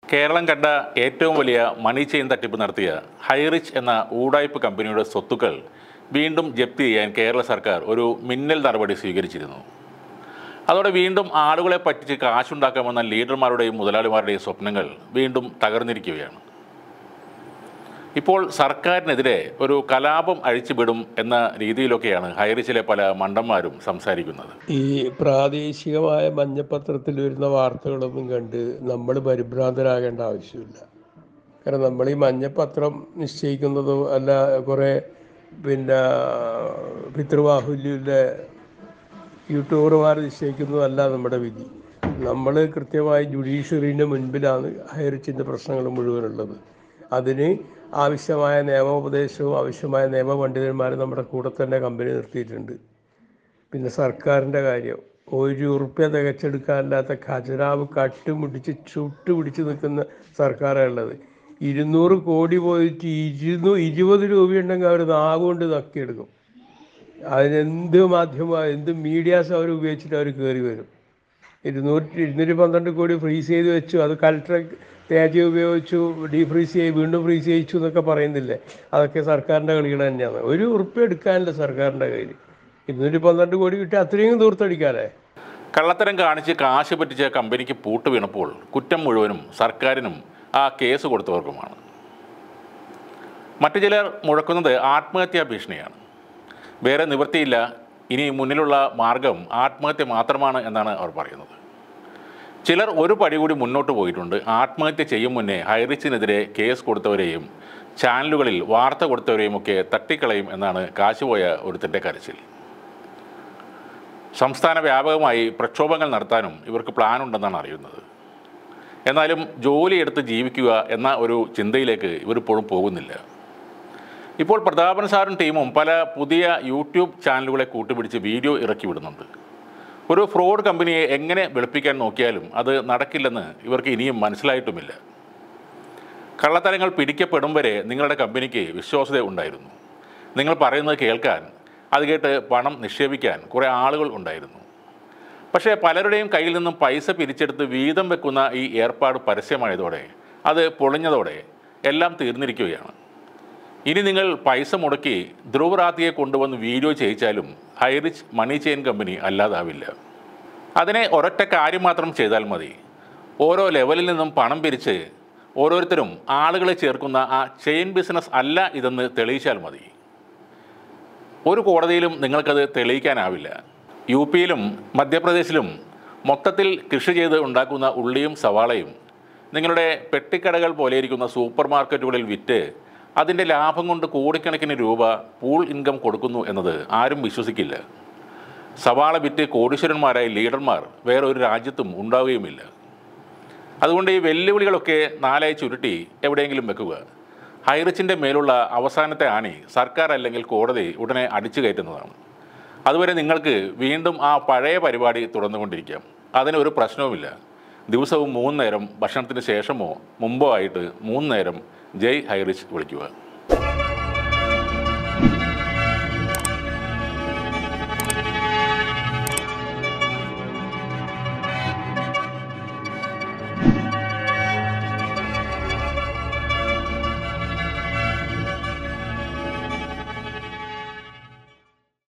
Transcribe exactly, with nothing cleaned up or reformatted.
കേരളം കണ്ട ഏറ്റവും വലിയ മണി ചെയിൻ തട്ടിപ്പ് നടത്തിയ ഹൈറിച്ച് എന്ന ഊടായ്പ കമ്പനിയുടെ സ്വത്തുക്കൾ വീണ്ടും ജപ്തി ചെയ്യാൻ കേരള സർക്കാർ ഒരു മിന്നൽ നടപടി സ്വീകരിച്ചിരുന്നു. അതോടെ വീണ്ടും ആളുകളെ പറ്റിച്ച് കാശുണ്ടാക്കാമെന്ന ലീഡർമാരുടെയും മുതലാളിമാരുടെയും സ്വപ്നങ്ങൾ വീണ്ടും തകർന്നിരിക്കുകയാണ്. ഇപ്പോൾ സർക്കാരിനെതിരെ ഒരു കലാപം അഴിച്ചുവിടും എന്ന രീതിയിലൊക്കെയാണ് ഹൈറിച്ചിലെ പല മണ്ടന്മാരും സംസാരിക്കുന്നത്. ഈ പ്രാദേശികമായ മഞ്ഞപ്പത്രത്തിൽ വരുന്ന വാർത്തകളൊന്നും കണ്ട് നമ്മൾ പരിഭ്രാന്തരാകേണ്ട ആവശ്യമില്ല. കാരണം നമ്മൾ ഈ മഞ്ഞപ്പത്രം നിശ്ചയിക്കുന്നതോ അല്ല കുറേ പിന്നെ പിതൃവാഹുല്യയുടെ യൂട്യൂബർമാർ നിശ്ചയിക്കുന്നതല്ല നമ്മുടെ വിധി. നമ്മൾ കൃത്യമായി ജുഡീഷ്യറിൻ്റെ മുൻപിലാണ് ഹൈറിച്ചിൻ്റെ പ്രശ്നങ്ങൾ മുഴുവനുള്ളത്. അതിന് ആവശ്യമായ നിയമോപദേശവും ആവശ്യമായ നിയമപണ്ഡിതന്മാരും നമ്മുടെ കൂടെ തന്നെ കമ്പനി നിർത്തിയിട്ടുണ്ട്. പിന്നെ സർക്കാരിൻ്റെ കാര്യം, ഒരു ഉറുപ്പ്യ തികച്ചെടുക്കാനില്ലാത്ത ഖജനാവ് കട്ടുമുടിച്ച് ചുട്ടുപിടിച്ച് നിൽക്കുന്ന സർക്കാരുള്ളത്. ഇരുന്നൂറ് കോടി പോയിട്ട് ഇരുന്നൂ ഇരുപത് രൂപയുണ്ടെങ്കിൽ അവർ നാവുകൊണ്ട് നക്കിയെടുക്കും. അതിനെന്ത് മാധ്യമ എന്ത് മീഡിയാസ് അവർ ഉപയോഗിച്ചിട്ട് അവർ കയറി വരും. ഇരുന്നൂറ്റി ഇരുന്നൂറ്റി പന്ത്രണ്ട് കോടി ഫ്രീസ് ചെയ്ത് വെച്ചു, അത് കലക്ടർ തേജ ഉപയോഗിച്ചു, ഡീഫ്രീസ് ചെയ്ത് വീണ്ടും ഫ്രീസ് ചെയ്യിച്ചു എന്നൊക്കെ പറയുന്നില്ലേ. അതൊക്കെ സർക്കാരിൻ്റെ കളികൾ തന്നെയാണ്. ഒരു ഉറുപ്പ്യ എടുക്കാനില്ല സർക്കാരിൻ്റെ കയ്യിൽ. ഇരുന്നൂറ്റി പന്ത്രണ്ട് കോടി കിട്ടി അത്രയും ദൂർത്തടിക്കാനേ. കള്ളത്തരം കാണിച്ച് കാശ് പറ്റിച്ച കമ്പനിക്ക് പൂട്ട് വീണപ്പോൾ കുറ്റം മുഴുവനും സർക്കാരിനും ആ കേസ് കൊടുത്തവർക്കുമാണ്. മറ്റു ചിലർ മുഴക്കുന്നത് ആത്മഹത്യാ ഭീഷണിയാണ്. വേറെ നിവൃത്തിയില്ല, ഇനി മുന്നിലുള്ള മാർഗം ആത്മഹത്യ മാത്രമാണ് എന്നാണ് അവർ പറയുന്നത്. ചിലർ ഒരു പടി കൂടി മുന്നോട്ട് പോയിട്ടുണ്ട്. ആത്മഹത്യ ചെയ്യും മുന്നേ ഹൈറിച്ചിനെതിരെ കേസ് കൊടുത്തവരെയും ചാനലുകളിൽ വാർത്ത കൊടുത്തവരെയും ഒക്കെ തട്ടിക്കളയും എന്നാണ് കാശുപോയ ഒരുത്തൻ്റെ കരച്ചിൽ. സംസ്ഥാന വ്യാപകമായി പ്രക്ഷോഭങ്ങൾ നടത്താനും ഇവർക്ക് പ്ലാനുണ്ടെന്നാണ് അറിയുന്നത്. എന്നാലും ജോലിയെടുത്ത് ജീവിക്കുക എന്ന ഒരു ചിന്തയിലേക്ക് ഇവരിപ്പോഴും പോകുന്നില്ല. ഇപ്പോൾ പ്രതാപൻ സാറും ടീമും പല പുതിയ യൂട്യൂബ് ചാനലുകളെ കൂട്ടുപിടിച്ച് വീഡിയോ ഇറക്കി വിടുന്നുണ്ട്. ഒരു ഫ്രോഡ് കമ്പനിയെ എങ്ങനെ വെളുപ്പിക്കാൻ നോക്കിയാലും അത് നടക്കില്ലെന്ന് ഇവർക്ക് ഇനിയും മനസ്സിലായിട്ടുമില്ല. കള്ളത്തരങ്ങൾ പിടിക്കപ്പെടും വരെ നിങ്ങളുടെ കമ്പനിക്ക് വിശ്വാസ്യത ഉണ്ടായിരുന്നു. നിങ്ങൾ പറയുന്നത് കേൾക്കാൻ, അത് കേട്ട് പണം നിക്ഷേപിക്കാൻ കുറേ ആളുകൾ ഉണ്ടായിരുന്നു. പക്ഷേ പലരുടെയും കയ്യിൽ നിന്നും പൈസ പിരിച്ചെടുത്ത് വീതം വെക്കുന്ന ഈ ഏർപ്പാട് പരസ്യമായതോടെ, അത് പൊളിഞ്ഞതോടെ എല്ലാം തീർന്നിരിക്കുകയാണ്. ഇനി നിങ്ങൾ പൈസ മുടക്കി ധ്രുവറാത്തിയെ കൊണ്ടുവന്ന് വീഡിയോ ചെയ്യിച്ചാലും ഹൈറിച്ച് മണി ചെയിൻ കമ്പനി അല്ലാതാവില്ല. അതിനെ ഒരൊറ്റ കാര്യം മാത്രം ചെയ്താൽ മതി. ഓരോ ലെവലിൽ നിന്നും പണം പിരിച്ച് ഓരോരുത്തരും ആളുകളെ ചേർക്കുന്ന ആ ചെയിൻ ബിസിനസ് അല്ല ഇതെന്ന് തെളിയിച്ചാൽ മതി. ഒരു കോടതിയിലും നിങ്ങൾക്കത് തെളിയിക്കാനാവില്ല. യു പിയിലും മധ്യപ്രദേശിലും മൊത്തത്തിൽ കൃഷി ചെയ്ത് ഉണ്ടാക്കുന്ന ഉള്ളിയും സവാളയും നിങ്ങളുടെ പെട്ടിക്കടകൾ പോലെയിരിക്കുന്ന സൂപ്പർ മാർക്കറ്റുകളിൽ വിറ്റ് അതിൻ്റെ ലാഭം കൊണ്ട് കോടിക്കണക്കിന് രൂപ പൂൾ ഇൻകം കൊടുക്കുന്നു എന്നത് ആരും വിശ്വസിക്കില്ല. സവാള വിറ്റ് കോടീശ്വരന്മാരായ ലീഡർമാർ വേറെ ഒരു രാജ്യത്തും ഉണ്ടാവുകയുമില്ല. അതുകൊണ്ട് ഈ വെല്ലുവിളികളൊക്കെ നാലായി ചുരുട്ടി എവിടെയെങ്കിലും വെക്കുക. ഹൈറിച്ചിൻ്റെ മേലുള്ള അവസാനത്തെ ആണി സർക്കാർ അല്ലെങ്കിൽ കോടതി ഉടനെ അടിച്ചു കയറ്റുന്നതാണ്. അതുവരെ നിങ്ങൾക്ക് വീണ്ടും ആ പഴയ പരിപാടി തുടർന്നുകൊണ്ടിരിക്കാം. അതിനൊരു പ്രശ്നവുമില്ല. ദിവസവും മൂന്ന് നേരം ഭക്ഷണത്തിന് ശേഷമോ മുമ്പോ ആയിട്ട് മൂന്ന് നേരം ജയ് ഹൈറിച്ച് വിളിക്കുക.